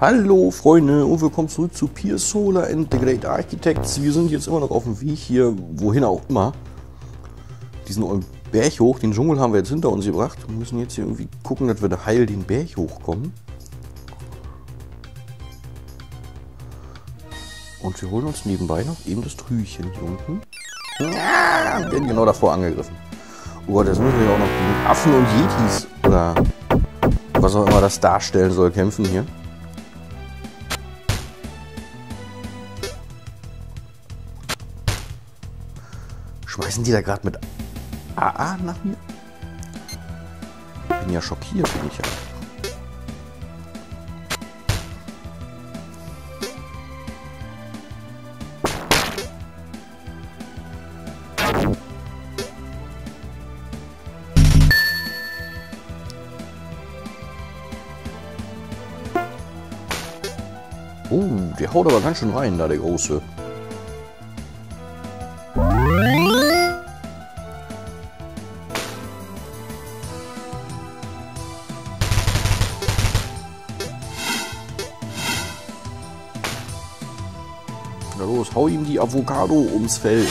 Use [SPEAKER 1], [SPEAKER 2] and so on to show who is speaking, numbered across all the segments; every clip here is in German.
[SPEAKER 1] Hallo Freunde und willkommen zurück zu Pier Solar and the Great Architects. Wir sind jetzt immer noch auf dem Weg hier, wohin auch immer. Diesen Berg hoch, den Dschungel haben wir jetzt hinter uns gebracht. Wir müssen jetzt hier irgendwie gucken, dass wir da heil den Berg hochkommen. Und wir holen uns nebenbei noch eben das Trüchen hier unten. Ja, wir werden genau davor angegriffen. Oh Gott, jetzt müssen wir ja auch noch gegen Affen und Yetis oder was auch immer das darstellen soll, kämpfen hier. Schmeißen die da gerade mit AA nach mir? Ich bin ja schockiert, bin ich ja. Oh, der haut aber ganz schön rein, da der Große. Na los, hau ihm die Avocado ums Fell.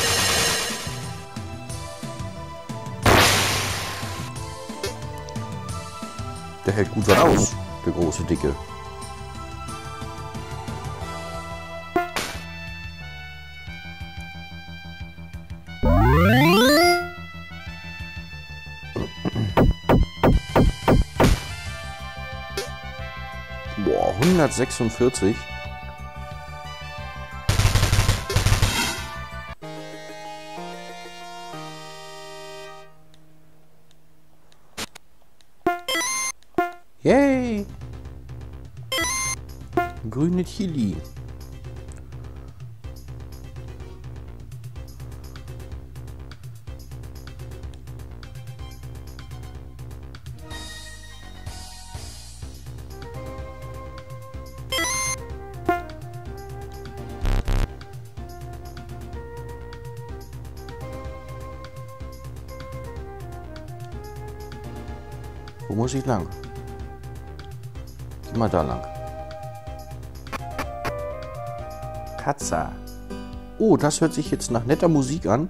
[SPEAKER 1] Der hält gut was aus, der große Dicke. Boah, 146. Yay! Grüne Chili. Wo muss ich lang? Geh mal da lang. Katza. Oh, das hört sich jetzt nach netter Musik an.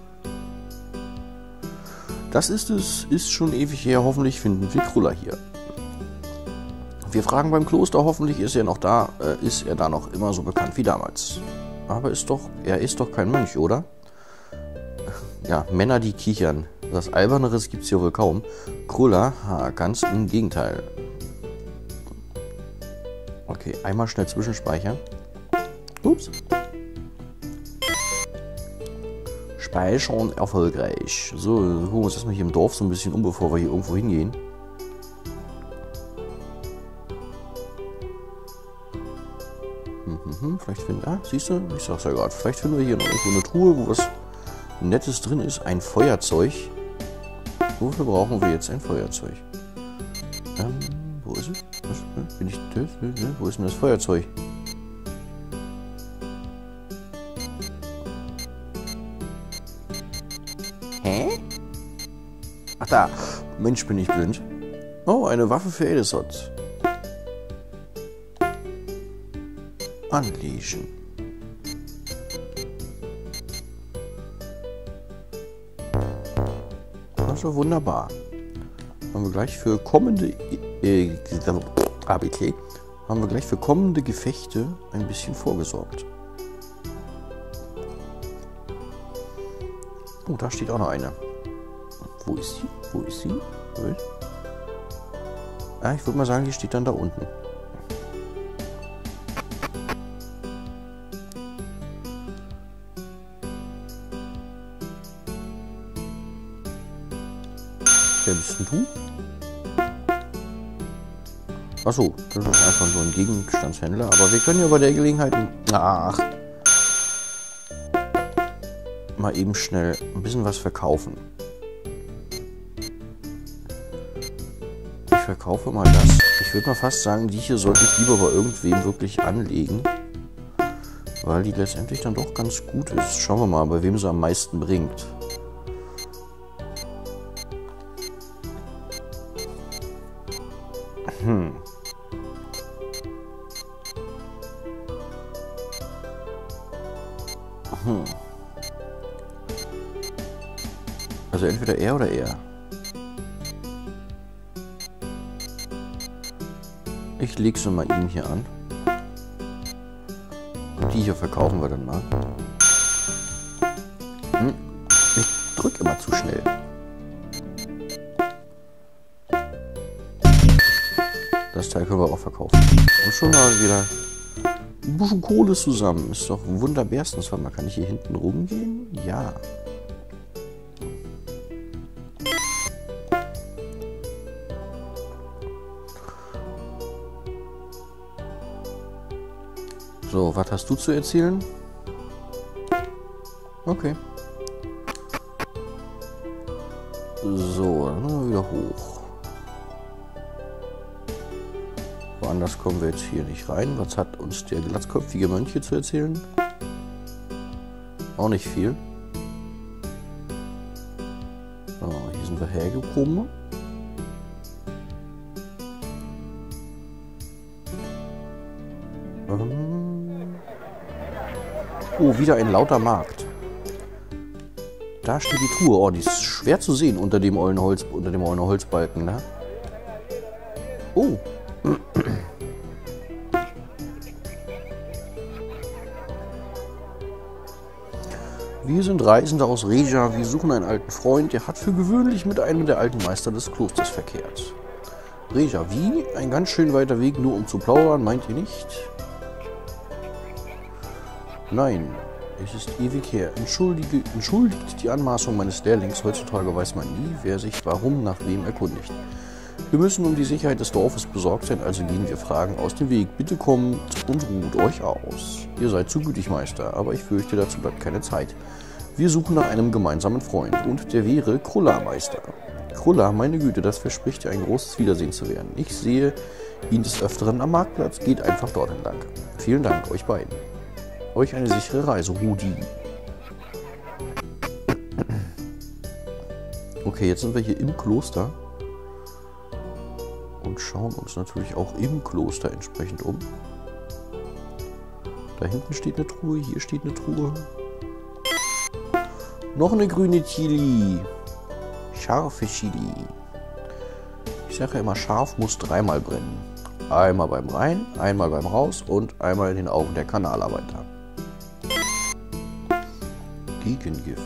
[SPEAKER 1] Das ist es. Ist schon ewig her. Hoffentlich finden wir Kruller hier. Wir fragen beim Kloster. Hoffentlich ist er noch da. Ist er da noch immer so bekannt wie damals. Aber er ist doch kein Mönch, oder? Ja, Männer, die kichern. Was Alberneres gibt es hier wohl kaum. Kruller, ganz im Gegenteil. Okay, einmal schnell zwischenspeichern. Ups. Speichern erfolgreich. So, gucken wir uns erstmal hier im Dorf so ein bisschen um, bevor wir hier irgendwo hingehen. Vielleicht finden... siehst du? Ich sag's ja gerade. Vielleicht finden wir hier noch irgendwo eine Truhe, wo was Nettes drin ist. Ein Feuerzeug. Wofür brauchen wir jetzt ein Feuerzeug? Wo ist es? Bin ich tot? Wo ist denn das Feuerzeug? Hä? Ach da. Mensch, bin ich blind. Oh, eine Waffe für Elisot. Anlegen. Also wunderbar. Haben wir gleich für kommende ABT haben wir gleich für kommende Gefechte ein bisschen vorgesorgt. Oh, da steht auch noch eine. Wo ist sie? Wo ist sie? Ich würde mal sagen, die steht dann da unten. Wer bist denn du? Achso, das ist einfach nur ein Gegenstandshändler. Aber wir können ja bei der Gelegenheit... mal eben schnell ein bisschen was verkaufen. Ich verkaufe mal das. Ich würde mal fast sagen, die hier sollte ich lieber bei irgendwem wirklich anlegen. Weil die letztendlich dann doch ganz gut ist. Schauen wir mal, bei wem sie am meisten bringt. Also entweder er oder er. Ich lege so mal ihn hier an. Und die hier verkaufen wir dann mal. Ich drücke immer zu schnell. Das Teil können wir auch verkaufen. Und schon mal wieder ein bisschen Kohle zusammen. Ist doch wunderbärstens. Warte mal, kann ich hier hinten rumgehen? Ja. So, was hast du zu erzählen? Okay. So, dann müssen wir wieder hoch. Woanders kommen wir jetzt hier nicht rein. Was hat uns der glatzköpfige Mönch hier zu erzählen? Auch nicht viel. So, hier sind wir hergekommen. Oh, wieder ein lauter Markt. Da steht die Truhe. Oh, die ist schwer zu sehen unter dem ollen Holzbalken, ne? Oh. Wir sind Reisende aus Reja. Wir suchen einen alten Freund, der hat für gewöhnlich mit einem der alten Meister des Klosters verkehrt. Reja, wie? Ein ganz schön weiter Weg, nur um zu plaudern, meint ihr nicht? Nein, es ist ewig her. Entschuldigt die Anmaßung meines Lehrlings. Heutzutage weiß man nie, wer sich warum nach wem erkundigt. Wir müssen um die Sicherheit des Dorfes besorgt sein, also gehen wir Fragen aus dem Weg. Bitte kommt und ruht euch aus. Ihr seid zu gütig, Meister, aber ich fürchte, dazu bleibt keine Zeit. Wir suchen nach einem gemeinsamen Freund und der wäre Krulla, Meister. Krulla, meine Güte, das verspricht ja ein großes Wiedersehen zu werden. Ich sehe ihn des Öfteren am Marktplatz. Geht einfach dort entlang. Vielen Dank, euch beiden. Euch eine sichere Reise, Rudi. Okay, jetzt sind wir hier im Kloster. Und schauen uns natürlich auch im Kloster entsprechend um. Da hinten steht eine Truhe, hier steht eine Truhe. Noch eine grüne Chili. Scharfe Chili. Ich sage ja immer, scharf muss dreimal brennen. Einmal beim Rein, einmal beim Raus und einmal in den Augen der Kanalarbeiter. Gegengift.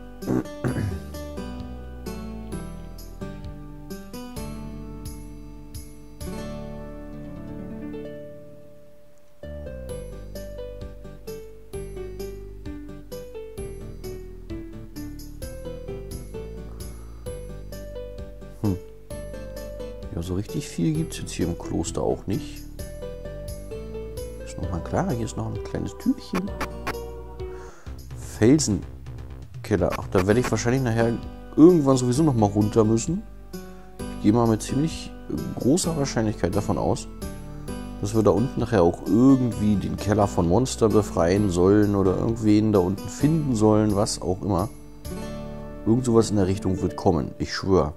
[SPEAKER 1] Ja, so richtig viel gibt es jetzt hier im Kloster auch nicht. Ist nochmal klar, hier ist noch ein kleines Türchen. Felsenkeller. Ach, da werde ich wahrscheinlich nachher irgendwann sowieso nochmal runter müssen. Ich gehe mal mit ziemlich großer Wahrscheinlichkeit davon aus, dass wir da unten nachher auch irgendwie den Keller von Monstern befreien sollen oder irgendwen da unten finden sollen, was auch immer. Irgend sowas in der Richtung wird kommen, ich schwöre.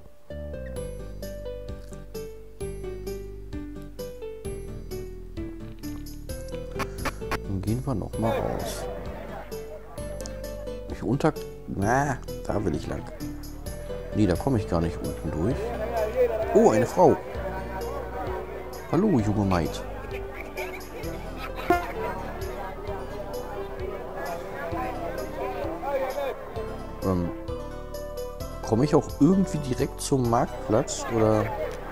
[SPEAKER 1] Dann gehen wir nochmal raus. Na, da will ich lang. Nee, da komme ich gar nicht unten durch. Oh, eine Frau. Hallo, junge Maid. Komme ich auch irgendwie direkt zum Marktplatz, oder?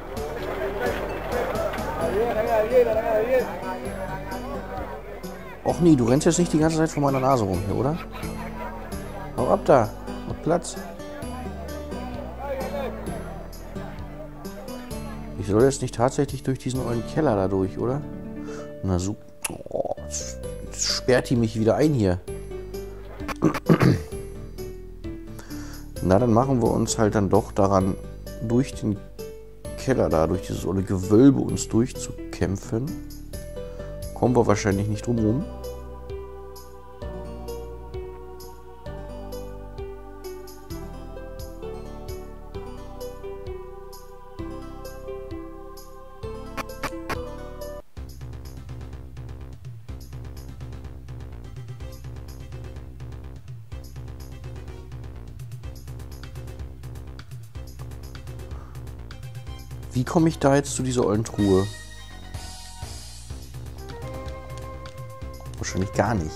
[SPEAKER 1] Och nee, du rennst jetzt nicht die ganze Zeit vor meiner Nase rum hier, oder? Hau ab da. Hab Platz. Ich soll jetzt nicht tatsächlich durch diesen ollen Keller da durch, oder? Na so. Oh, jetzt sperrt die mich wieder ein hier. Na, dann machen wir uns halt dann doch daran, durch den Keller da, durch dieses olle Gewölbe uns durchzukämpfen. Kommen wir wahrscheinlich nicht drum rum. Wie komme ich da jetzt zu dieser ollen Truhe? Wahrscheinlich gar nicht.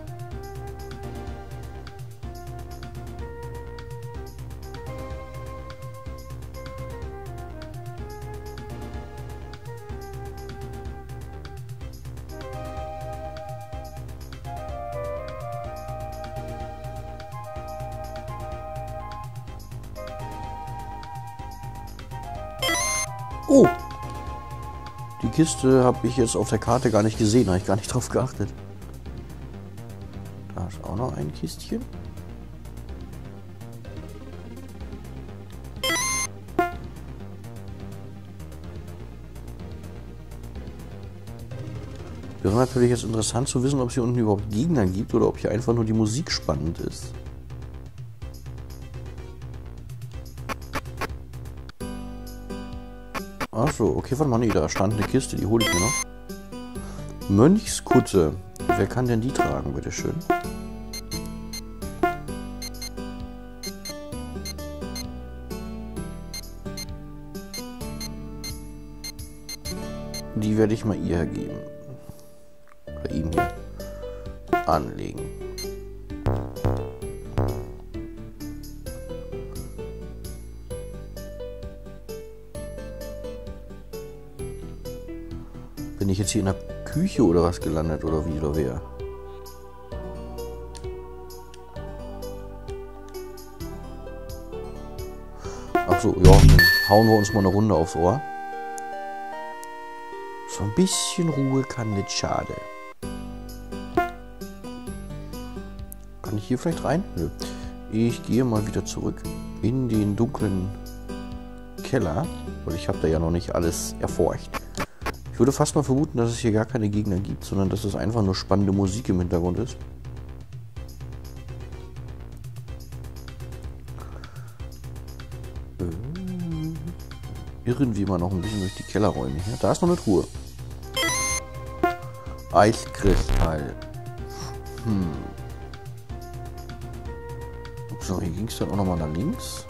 [SPEAKER 1] Oh! Die Kiste habe ich jetzt auf der Karte gar nicht gesehen, habe ich gar nicht drauf geachtet. Da ist auch noch ein Kistchen. Wäre natürlich jetzt interessant zu wissen, ob es hier unten überhaupt Gegner gibt oder ob hier einfach nur die Musik spannend ist. Achso, okay, warte mal, nee, da stand eine Kiste, die hole ich mir noch. Mönchskutte. Wer kann denn die tragen, bitteschön? Die werde ich mal ihr geben. Oder ihm hier anlegen. Bin ich jetzt hier in der Küche oder was gelandet oder wie oder wer? Ach so, ja, dann hauen wir uns mal eine Runde aufs Ohr. So ein bisschen Ruhe kann nicht schaden. Kann ich hier vielleicht rein? Nö. Ich gehe mal wieder zurück in den dunklen Keller, weil ich habe da ja noch nicht alles erforscht. Ich würde fast mal vermuten, dass es hier gar keine Gegner gibt, sondern dass es einfach nur spannende Musik im Hintergrund ist. Irren wir mal noch ein bisschen durch die Kellerräume hier. Da ist noch eine Truhe. Eiskristall. So, hier ging es dann auch nochmal nach links.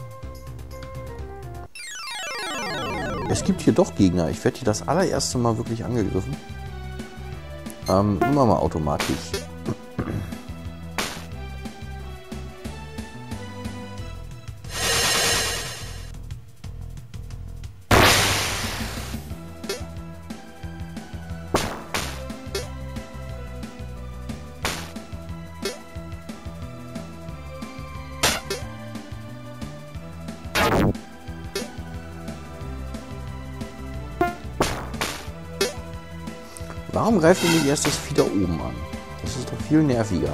[SPEAKER 1] Es gibt hier doch Gegner. Ich werde hier das allererste Mal wirklich angegriffen. Immer mal automatisch. Warum greift ihr nicht erst das Vieh da oben an? Das ist doch viel nerviger.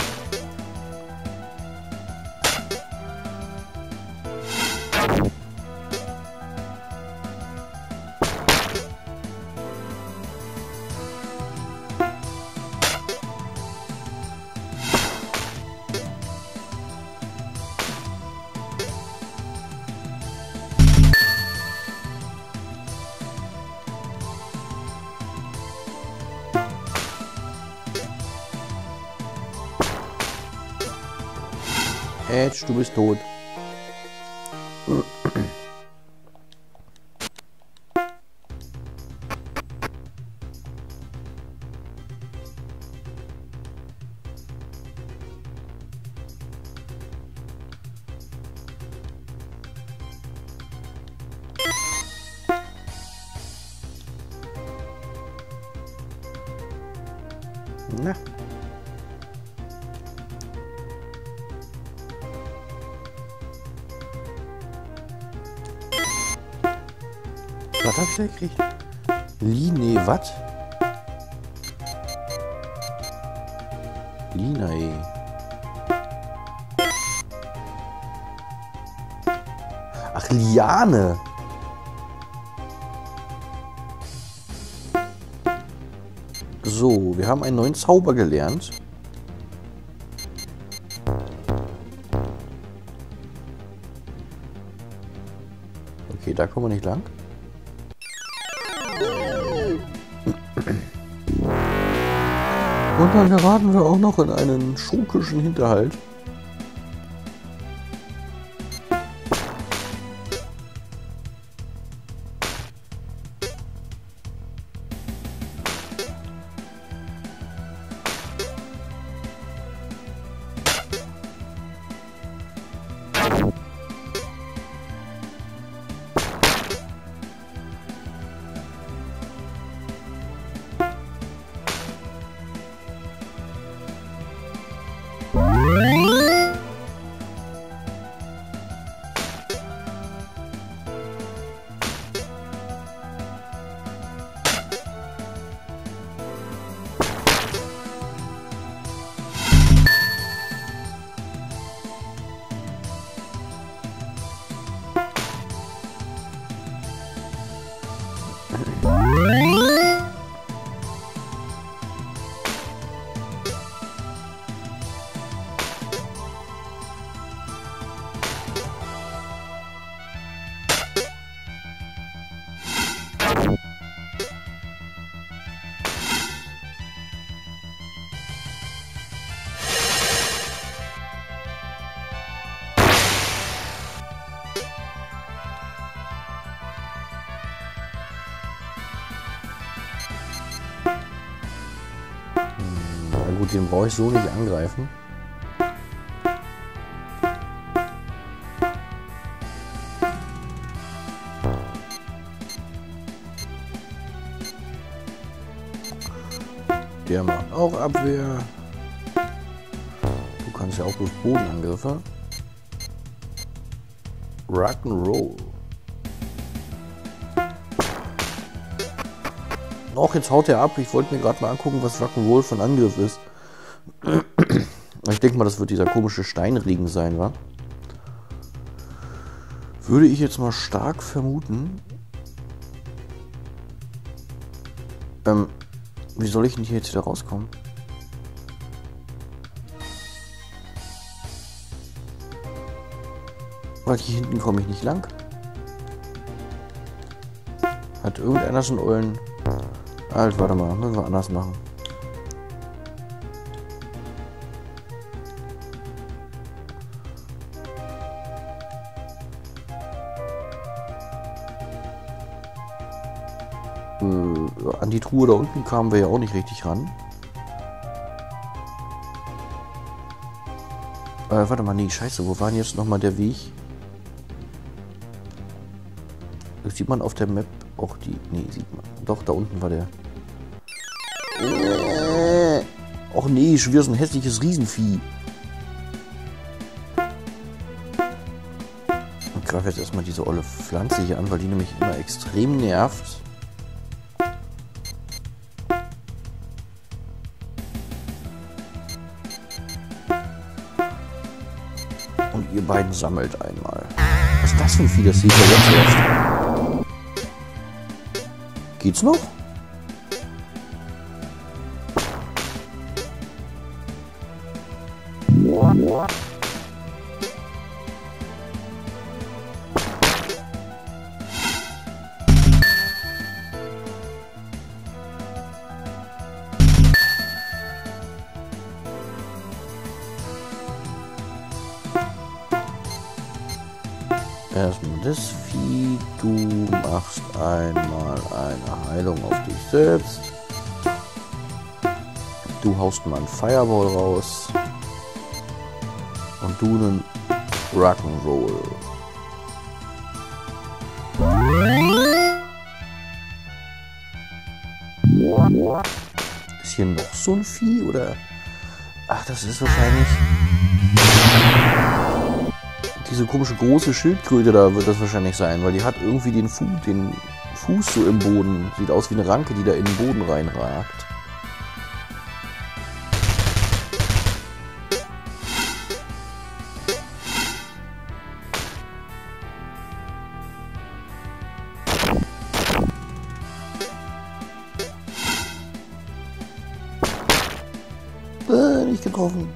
[SPEAKER 1] Edge, du bist tot. Na. Was hab ich da gekriegt? Was? Linae. Ach, Liane. So, wir haben einen neuen Zauber gelernt. Okay, da kommen wir nicht lang. Und dann geraten wir auch noch in einen schurkischen Hinterhalt. gut, den brauche ich so nicht angreifen. Der macht auch Abwehr. Du kannst ja auch bloß Bodenangriffe. Rock'n'Roll. Och, jetzt haut er ab. Ich wollte mir gerade mal angucken, was Rock'n'Roll von Angriff ist. Ich denke mal, das wird dieser komische Steinregen sein, wa? Würde ich jetzt mal stark vermuten. Wie soll ich denn hier jetzt wieder rauskommen? Weil hier hinten komme ich nicht lang. Hat irgendeiner so einen ollen... Halt, warte mal, müssen wir anders machen. An die Truhe da unten kamen wir ja auch nicht richtig ran. Warte mal, nee, scheiße, wo war denn jetzt nochmal der Weg? Sieht man auf der Map auch die... Nee, sieht man. Doch, da unten war der. Och nee, schon wieder so ein hässliches Riesenvieh. Ich greife jetzt erstmal diese olle Pflanze hier an, weil die nämlich immer extrem nervt. Und ihr beiden sammelt einmal. Was ist das für ein Vieh? Das sehe ich ja jetzt erst. Geht's noch? Erstmal das Vieh, du machst einmal eine Heilung auf dich selbst. Du haust mal einen Fireball raus. Und du einen Rock'n'Roll. Ist hier noch so ein Vieh oder? Ach, das ist wahrscheinlich... Diese komische große Schildkröte da wird das wahrscheinlich sein, weil die hat irgendwie den Fuß so im Boden. Sieht aus wie eine Ranke, die da in den Boden reinragt. Nicht getroffen.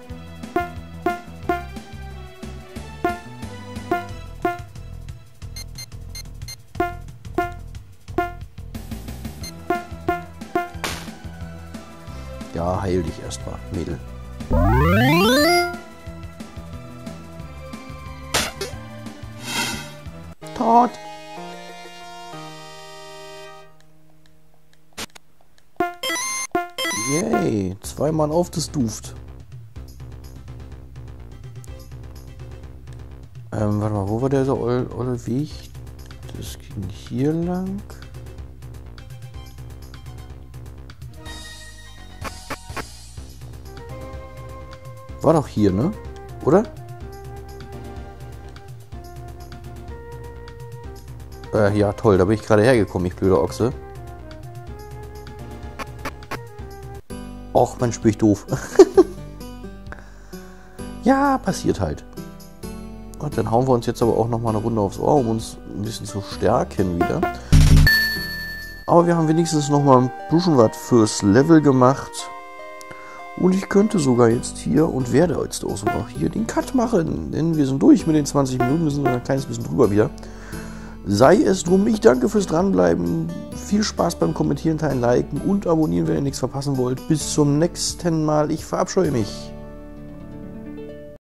[SPEAKER 1] Ja, heil dich erstmal, Mädel. Tot. Yay, zweimal auf das Duft. Warte mal, wo war der so olle Weg? Das ging hier lang. War doch hier, ne? Oder? Ja, toll, da bin ich gerade hergekommen, ich blöder Ochse. Och, Mensch, bin ich doof. Ja, passiert halt. Und dann hauen wir uns jetzt aber auch noch mal eine Runde aufs Ohr, um uns ein bisschen zu stärken wieder. Aber wir haben wenigstens noch mal ein bisschen was fürs Level gemacht. Und ich könnte sogar jetzt hier und werde jetzt auch sogar hier den Cut machen. Denn wir sind durch mit den 20 Minuten, wir sind ein kleines bisschen drüber wieder. Sei es drum, ich danke fürs Dranbleiben. Viel Spaß beim Kommentieren, Teilen, Liken und Abonnieren, wenn ihr nichts verpassen wollt. Bis zum nächsten Mal. Ich verabscheue mich.